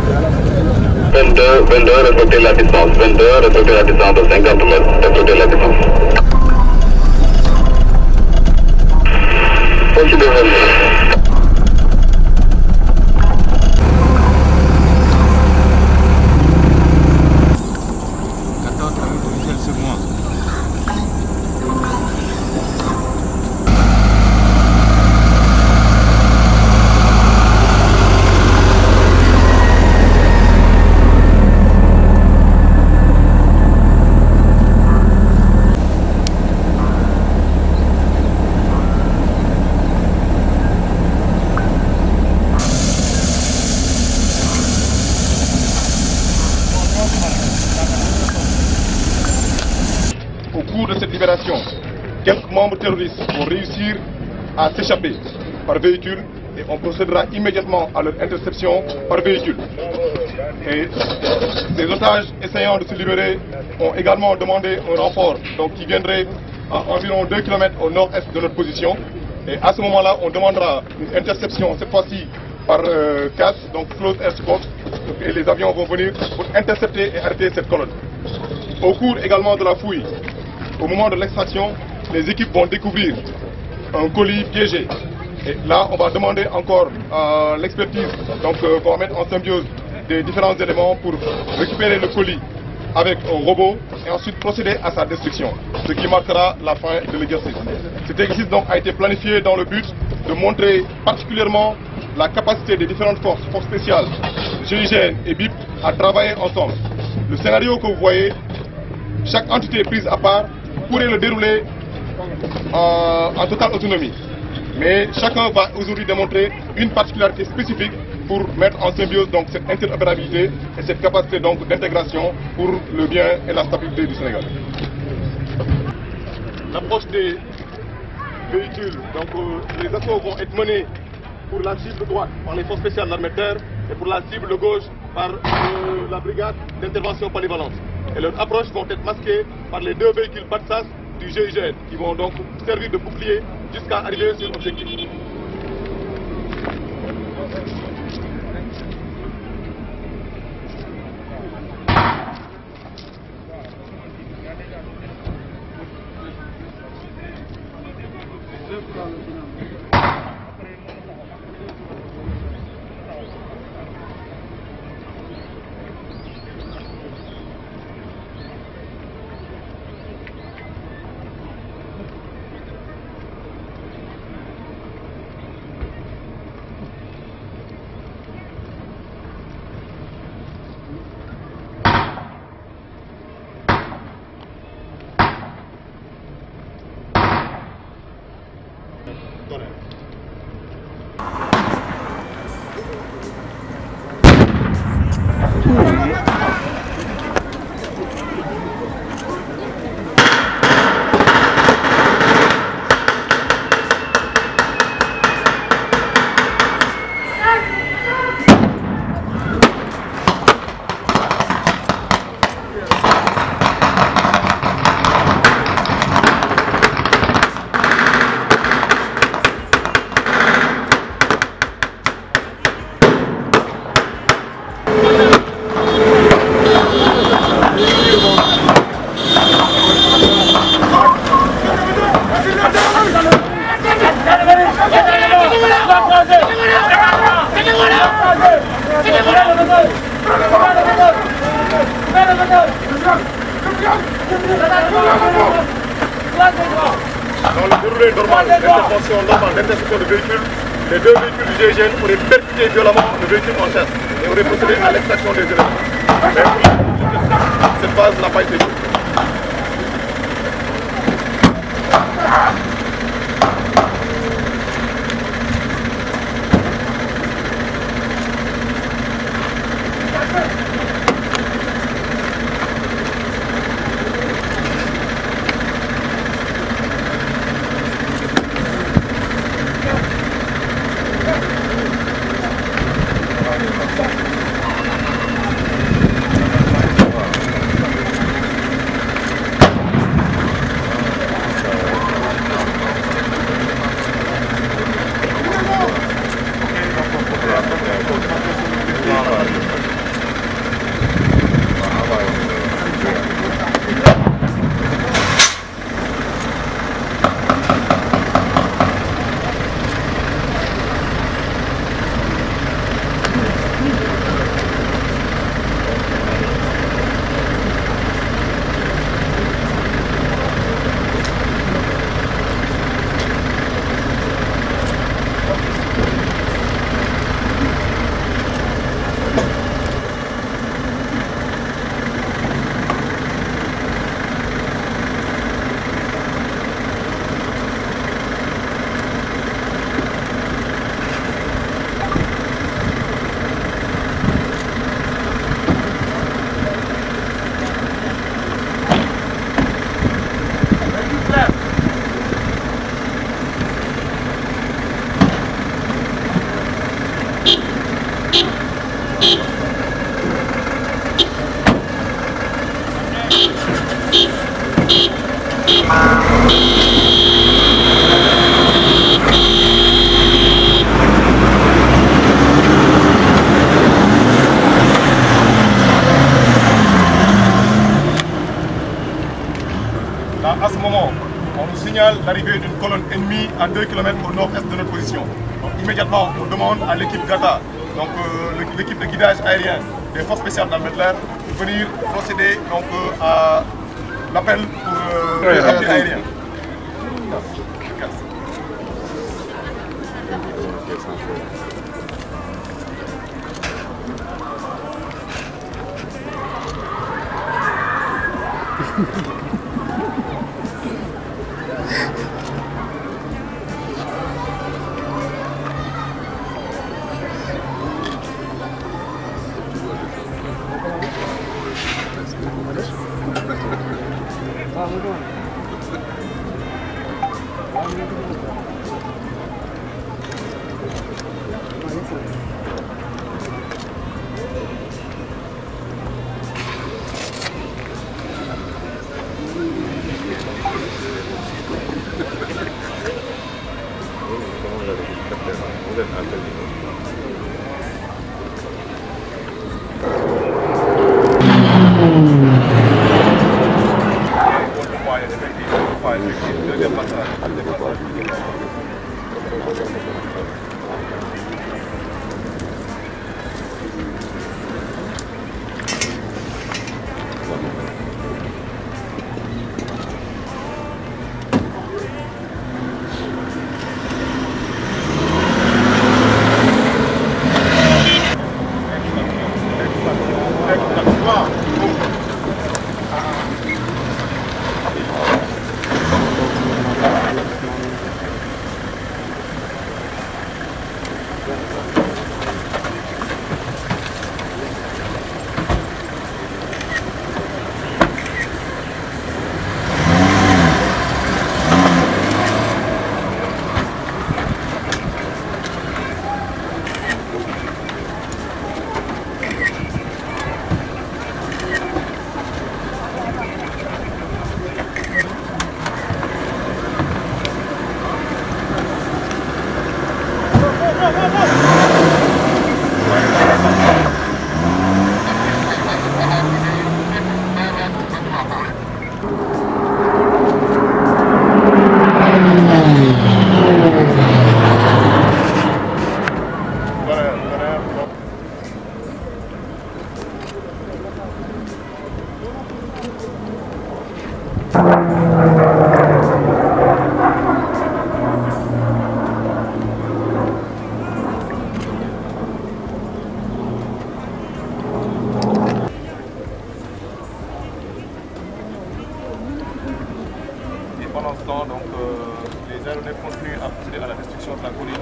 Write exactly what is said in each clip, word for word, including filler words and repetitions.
vingt-deux, vingt-deux, respectez la distance. vingt-deux, respectez la distance de cinquante mètres. Respectez la distance. Continuez vingt-deux. Au cours de cette libération, quelques membres terroristes vont réussir à s'échapper par véhicule et on procédera immédiatement à leur interception par véhicule. Et ces otages essayant de se libérer ont également demandé un renfort donc, qui viendrait à environ deux kilomètres au nord-est de notre position. Et à ce moment-là, on demandera une interception, cette fois-ci par euh, C A S, donc Close Air Support, et les avions vont venir pour intercepter et arrêter cette colonne. Au cours également de la fouille, au moment de l'extraction, les équipes vont découvrir un colis piégé. Et là, on va demander encore à l'expertise, donc euh, qu'on va mettre en symbiose des différents éléments pour récupérer le colis avec un robot et ensuite procéder à sa destruction, ce qui marquera la fin de l'exercice. Cet exercice donc a été planifié dans le but de montrer particulièrement la capacité des différentes forces, forces spéciales, G I G N et B I P, à travailler ensemble. Le scénario que vous voyez, chaque entité prise à part pourrait le dérouler en, en totale autonomie. Mais chacun va aujourd'hui démontrer une particularité spécifique pour mettre en symbiose donc cette interopérabilité et cette capacité donc d'intégration pour le bien et la stabilité du Sénégal. L'approche des véhicules, donc euh, les assauts vont être menés pour la cible droite par les forces spéciales de l'armée de terre et pour la cible gauche par euh, la brigade d'intervention polyvalente. Et leurs approches vont être masquées par les deux véhicules P A T S A S du G I G N qui vont donc servir de bouclier jusqu'à arriver sur l'objectif. Dans le déroulé normal d'intervention normale d'interception de véhicules, les deux véhicules du G I G N auraient percuté violemment le véhicule en chasse et auraient procédé à l'extraction des éléments. Mais pour cette phase n'a pas été faite. signale l'arrivée d'une colonne ennemie à deux kilomètres au nord-est de notre position. Donc, immédiatement, on demande à l'équipe Gata, donc euh, l'équipe de guidage aérien des forces spéciales d'Armée de l'air, de venir procéder donc, euh, à l'appel pour euh, l'appui aérien. Pendant ce temps, donc, euh, les aéronefs continuent à procéder à la destruction de la colline.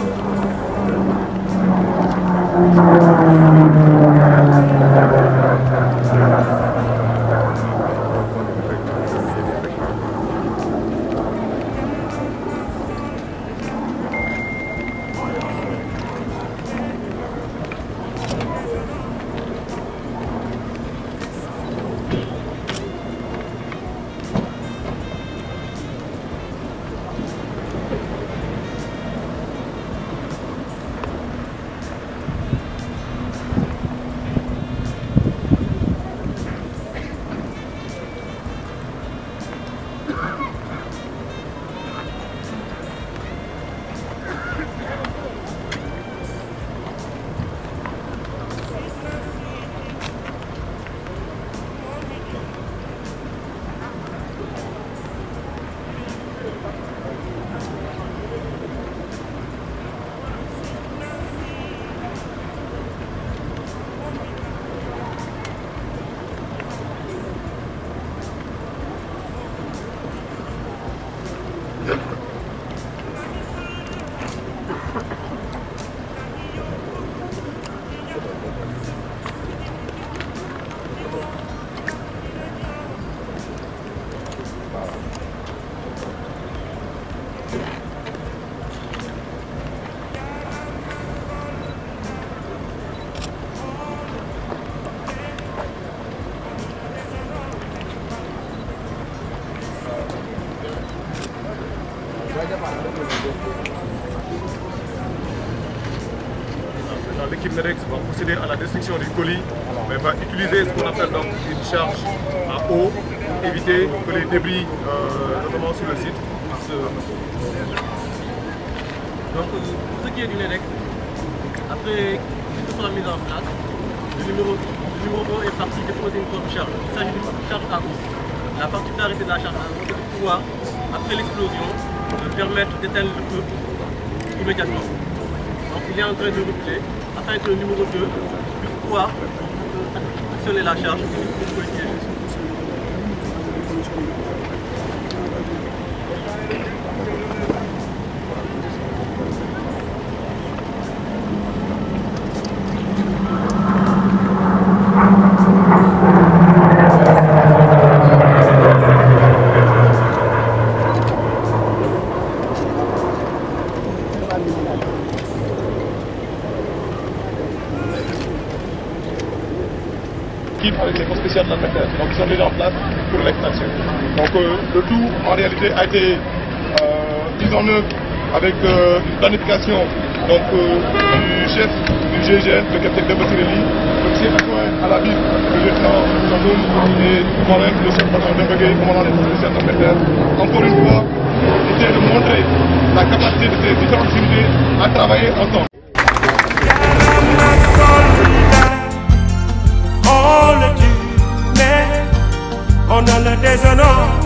L'équipe MEDEX va procéder à la destruction du colis, mais va utiliser ce qu'on appelle donc une charge à eau pour éviter que les débris, euh, notamment sur le site, Donc pour ce qui est du N E D E C, après que ce soit mis en place, le numéro, le numéro un est parti déposer une courbe charge. Il s'agit d'une charge à eau. La particularité de la charge à eau, c'est de pouvoir, après l'explosion, de permettre d'éteindre le feu immédiatement. Donc il est en train de reculer afin que le numéro deux puisse pouvoir actionner la charge pour le piéger. Avec les forces spéciales de la Terre, donc ils sont déjà en place pour l'extraction. Donc euh, le tout en réalité a été euh, mis en œuvre avec euh, une planification donc, euh, du chef du G I G N, le capitaine Demba Ciré Ly, le chef adjoint à la ville, le lieutenant Sandoum et moi-même, le chef patron Demba Gueye, commandant des forces spéciales de la Terre. Encore une fois, c'était de montrer la capacité de ces différentes unités à travailler ensemble. On a le déshonneur.